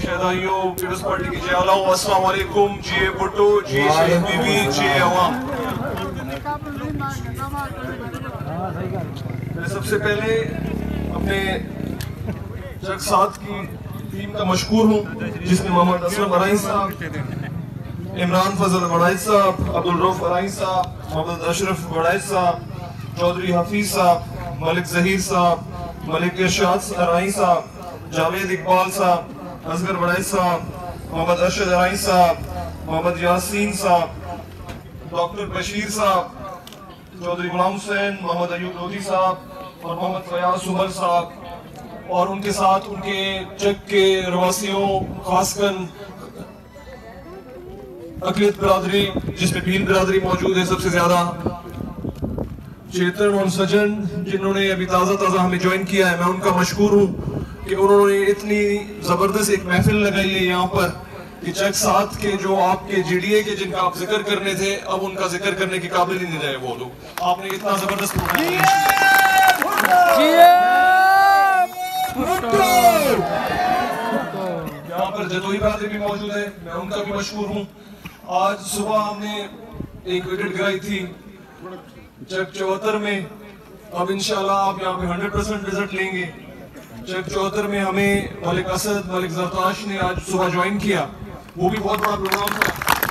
शहदाइयों, peoples party की जय आला, अस्सलाम वालेकुम, जिए भुट्टो, जिए शहीद बीबी, जिए अवाम। मैं सबसे पहले अपने जग साथ की टीम का मशकूर हूँ, जिसमें मोहम्मद असलम अराई साहब, इमरान फजल वड़ाइज साहब, अब्दुल रऊफ अराई साहब, मोहम्मद अशरफ वड़ाइज साहब, चौधरी हफीज साहब, मलिक जहीर साहब, मलिक इरशाद अराई साहब, जावेद इकबाल साहब, असगर वड़ाइज साहब, मोहम्मद अरशद अराई साहब, मोहम्मद यासीन साहब, डॉक्टर बशीर साहब, चौधरी गुलाम हुसैन, मोहम्मद अयूब लोधी साहब और मोहम्मद फयाज उमर साहब, और उनके साथ उनके चक के रवासियों, खासकर अकलियत बिरादरी, जिसमें भील बिरादरी मौजूद है सबसे ज्यादा, चेतन और सजन जिन्होंने अभी ताज़ा हमें ज्वाइन किया है, मैं उनका मशकूर हूँ कि उन्होंने इतनी ज़बरदस्त एक महफिल लगाई है यहाँ पर कि चक साथ के जो आपके जीडीए के जिनका आप जिक्र करने थे, अब उनका जिक्र करने के काबिल ही नहीं रहे वो लोग। आपने इतना ज़बरदस्त यहाँ पर जदोई बिरादरी भी मौजूद है, मैं उनका भी मशकूर हूँ। आज सुबह हमने एक विकेट गिराई थी चक 74 में, अब इंशाल्लाह आप यहाँ पे 100% रिजल्ट लेंगे। चक 74 में हमें मलिक असद, मलिक जरताश ने आज सुबह ज्वाइन किया, वो भी बहुत बड़ा प्रोग्राम था।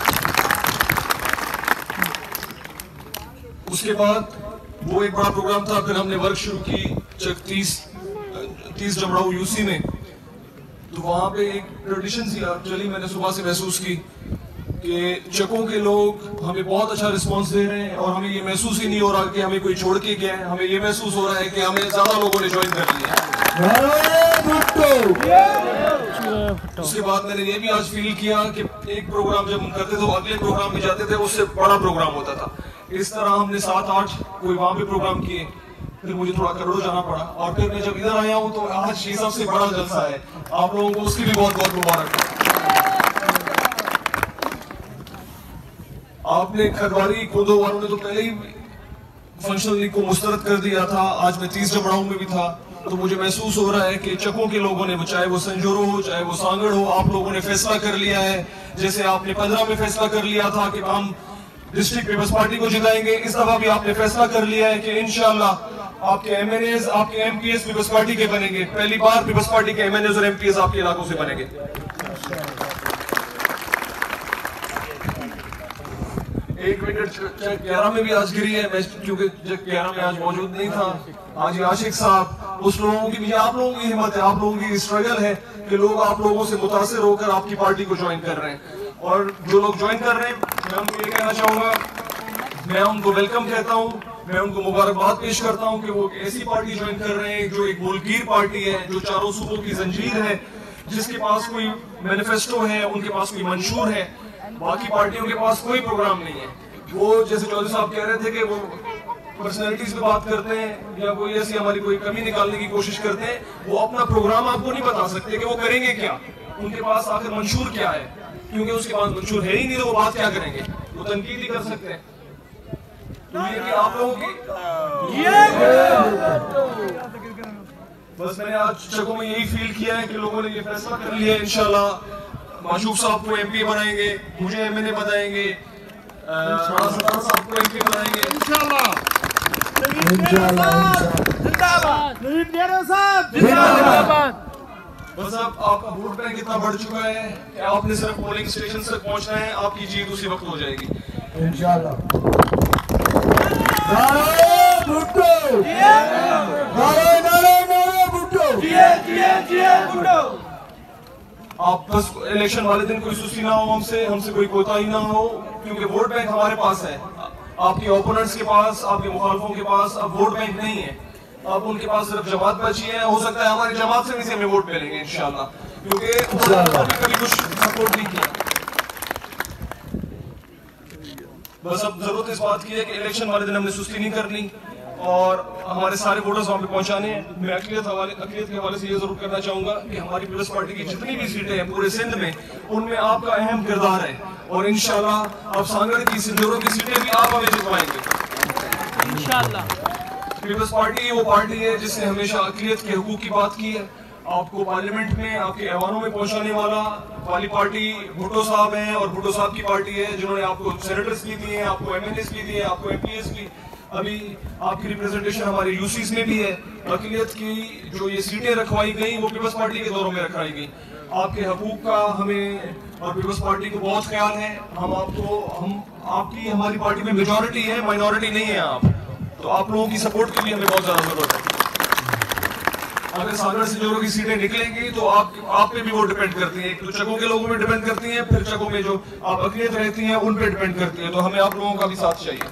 उसके बाद वो एक बड़ा प्रोग्राम था, फिर हमने वर्क शुरू की चक 30 जमराऊ यूसी में, तो वहाँ पे एक ट्रेडिशन सी चली, मैंने सुबह से महसूस की कि चकों के लोग हमें बहुत अच्छा रिस्पांस दे रहे हैं और हमें ये महसूस ही नहीं हो रहा कि हमें कोई छोड़ के गया है, हमें ये महसूस हो रहा है कि हमें ज्यादा लोगों ने ज्वाइन कर लिया। उसके बाद मैंने ये भी आज फील किया कि एक प्रोग्राम जब हम करते थे अगले प्रोग्राम में जाते थे, उससे बड़ा प्रोग्राम होता था। इस तरह हमने 7-8 कोई वहां पे प्रोग्राम किए, फिर मुझे थोड़ा करोड़ जाना पड़ा, और फिर मैं जब इधर आया हूँ तो आज ये सबसे बड़ा जलसा है। आप लोगों को उसकी भी बहुत बहुत मुबारक। आपने खरवारी कुंदो वालों ने तो पहले ही फंक्शनल लीग को मुस्तरद कर दिया था, आज मैं 30 जमराऊ में भी था, तो मुझे महसूस हो रहा है कि चकों के लोगों ने, चाहे वो संजोरो हो चाहे वो सांगड़ हो, आप लोगों ने फैसला कर लिया है। जैसे आपने 15 में फैसला कर लिया था कि हम डिस्ट्रिक्ट पीपल्स पार्टी को जिताएंगे, इस दफा भी आपने फैसला कर लिया है कि इंशाल्लाह आपके एमएनएस, आपके एमपीएस पीपल्स पार्टी के बनेंगे। पहली बार पीपल्स पार्टी के एमएनएस और एमपीएस आपके इलाकों से बनेंगे। एक विकेट चक 11 में भी आज गिरी है, मैं क्योंकि चक 11 में आज मौजूद नहीं था। आज आशिक साहब, उस लोगों की, आप लोगों की हिम्मत है, आप लोगों की स्ट्रगल है कि लोग आप लोगों से मुतासिर होकर आपकी पार्टी को ज्वाइन कर रहे हैं, और जो लोग ज्वाइन कर रहे हैं मैं उनको ये कहना चाहूंगा, मैं उनको वेलकम कहता हूँ, मैं उनको मुबारकबाद पेश करता हूँ कि वो ऐसी पार्टी ज्वाइन कर रहे हैं जो एक मुल्कीर पार्टी है, जो चारों सूबों की जंजीर है, जिसके पास कोई मैनिफेस्टो है, उनके पास कोई मंशूर है। बाकी पार्टियों के पास कोई प्रोग्राम नहीं है। वो जैसे चौधरी साहब कह रहे थे कि वो पर्सनैलिटीज पे बात करते हैं या कोई ऐसी हमारी कोई कमी निकालने की कोशिश करते हैं, वो अपना प्रोग्राम आपको नहीं बता सकते कि वो करेंगे क्या, उनके पास आखिर मंशूर क्या है, क्योंकि उसके पास मंशूर है ही नहीं, तो वो बात क्या करेंगे, वो तनकीद ही कर सकते हैं। तो ये कि आप लोगों की बस मैंने आज चकों में यही फील किया है कि लोगों ने ये फैसला कर लिया है, इंशाल्लाह माशूक साहब को एमपी बनाएंगे, मुझे एमएनए बनाएंगे, साहब को एमपी बनाएंगे इंशाल्लाह। बस अब आपका वोट बैंक इतना बढ़ चुका है कि आपने सिर्फ पोलिंग स्टेशन तक पहुंचना है, आपकी जीत उसी वक्त हो जाएगी इंशाल्लाह। आप बस इलेक्शन वाले दिन कोई सुस्ती ना हो, हमसे कोई कोताही ना हो, क्योंकि वोट बैंक हमारे पास है। आपके ओपोनेंट्स के पास, आपके मुखालफों के पास अब वोट बैंक नहीं है, अब उनके पास सिर्फ जमात बची है। हो सकता है हमारी जमात से भी हमें वोट मिलेंगे इंशाल्लाह, क्योंकि उन्होंने कभी कुछ सपोर्ट नहीं किया। बस अब जरूरत इस बात की है कि इलेक्शन वाले दिन हमने सुस्ती नहीं करनी और हमारे सारे वोटर्स वहां पे पहुंचाने हैं। मैं अकलियत के हवाले से ये जरूर करना चाहूंगा कि हमारी पीपल्स पार्टी की जितनी भी सीटें हैं पूरे सिंध में, उनमें आपका अहम किरदार है, और इंशाल्लाह अब सांगड़ की, सिंदूरों की सीटें भी आप हमें जितवाएंगे इंशाल्लाह। पीपल्स पार्टी वो पार्टी है जिसने हमेशा अकलियत के हुकूक की बात की है। आपको पार्लियामेंट में आपके ऐवानों में पहुंचाने वाली पार्टी भुट्टो साहब हैं और भुट्टो साहब की पार्टी है, जिन्होंने आपको सेनेटर्स भी दिए, आपको एमएनएस भी दिए, आपको एमपीएस भी। अभी आपकी रिप्रेजेंटेशन हमारे यूसीस में भी है। अक़लियत की जो ये सीटें रखवाई गई वो पीपल्स पार्टी के दौरों में रखवाई गई। आपके हकूक का हमें और पीपल्स पार्टी को बहुत ख्याल है। हम आपकी हमारी पार्टी में मेजॉरिटी है, माइनॉरिटी नहीं है आप, तो आप लोगों की सपोर्ट की भी हमें बहुत ज्यादा जरूरत है। अगर सागर से जो की सीटें निकलेंगी तो आप पे भी वो डिपेंड करती है। एक तो चकों के लोगों में डिपेंड करती है, फिर चकों में जो आप अक़लियत रहती हैं उन पे डिपेंड करती है। तो हमें आप लोगों का भी साथ चाहिए।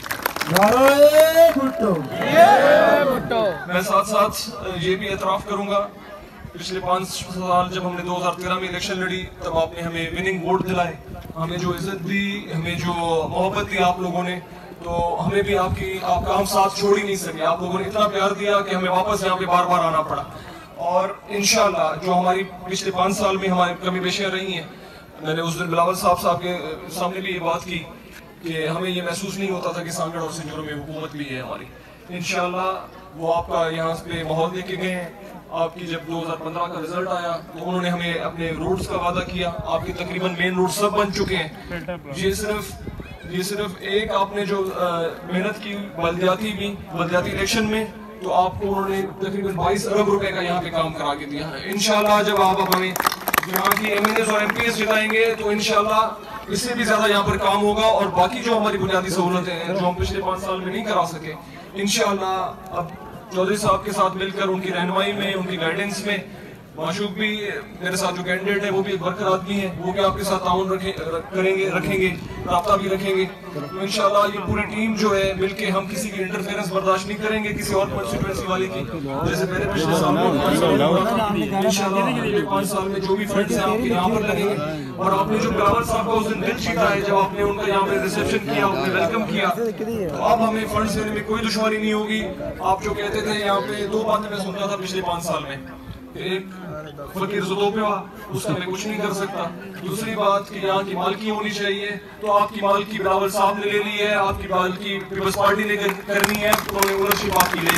मैं साथ साथ ये भी एतराफ़ करूंगा, पिछले 5 साल जब हमने 2013 में इलेक्शन लड़ी तब आपने हमें विनिंग वोट दिलाए, हमें जो इज्जत दी, हमें जो मोहब्बत दी आप लोगों ने, तो हमें भी आपका हम साथ छोड़ ही नहीं सके। आप लोगों ने इतना प्यार दिया कि हमें वापस यहाँ पे बार बार आना पड़ा। और इंशाल्लाह जो हमारी पिछले 5 साल में हमारी कमी पेशियाँ रही हैं, मैंने उस दिन बिलावल साहब के सामने भी ये बात की कि हमें ये महसूस नहीं होता था कि सांगड़ और सिंजोर में हुकूमत भी है हमारी। इंशाल्लाह वो आपका यहाँ पे माहौल देके गए हैं। आपकी जब 2015 का रिजल्ट आया तो उन्होंने हमें अपने रूट्स का वादा किया। आपके तकरीबन मेन रूट सब बन चुके हैं। ये सिर्फ एक आपने जो मेहनत की बलदियाती इलेक्शन में, तो आपको उन्होंने तकरीबन 22 अरब रुपए का यहाँ पे काम करा के दिया है। इंशाल्लाह जब आप हमें यहाँ की एमएनएस और एमपीएस जिताएंगे तो इंशाल्लाह इससे भी ज्यादा यहाँ पर काम होगा। और बाकी जो हमारी बुनियादी सहूलतें हैं जो हम पिछले 5 साल में नहीं करा सके, इंशाल्लाह अब चौधरी साहब के साथ मिलकर उनकी रहनुमाई में, उनकी गाइडेंस में, माशूक भी मेरे साथ जो कैंडिडेट है वो भी एक वर्कर आदमी है, वो भी आपके साथ ताउन रखेंगे, राब्ता भी रखेंगे। तो इंशाल्लाह ये पूरी टीम जो है मिलके हम किसी की इंटरफेरेंस बर्दाश्त नहीं करेंगे, किसी और कंस्टिट्यूएंसी वाले की। जैसे मेरे पिछले साल में इंशाल्लाह 5 साल में जो भी फंड्स हैं आपके यहाँ पर लगेंगे। और आपने जो बिलावल साहब का उस दिन दिल जीता है, जब आपने उनका यहाँ पे रिसेप्शन किया, आपने वेलकम किया, तो अब हमें फंड्स देने में कोई दुश्वारी नहीं होगी। आप जो कहते थे यहाँ पे 2 बातें मैं सुनता था पिछले 5 साल में, एक फकीर ज़ुदोपिया, उसका मैं कुछ नहीं कर सकता। दूसरी बात कि यहाँ की मालकी होनी चाहिए, तो आपकी मालकी बिलावल साहब ने ले ली है, आपकी मालकी पीपल्स पार्टी ने करनी है, तो उन्होंने ओनरशिप आपकी ले ली।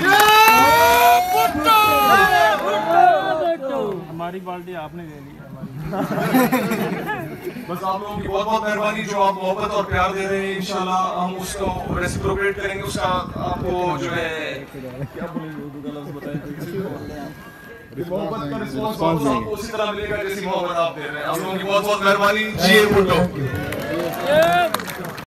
हमारी बाल्टी आपने ले ली है। बस आप लोगों की बहुत बहुत मेहरबानी, जो आप मोहब्बत और प्यार दे रहे हैं, इंशाल्लाह हम उसको रेसिप्रोकेट करेंगे। उसका आपको जो है क्या बोलेंगे, मोहब्बत का रिस्पॉन्स आपको उसी तरह मिलेगा जैसी मोहब्बत आप दे रहे हैं। आप लोगों की बहुत बहुत मेहरबानी। जी भुट्टो।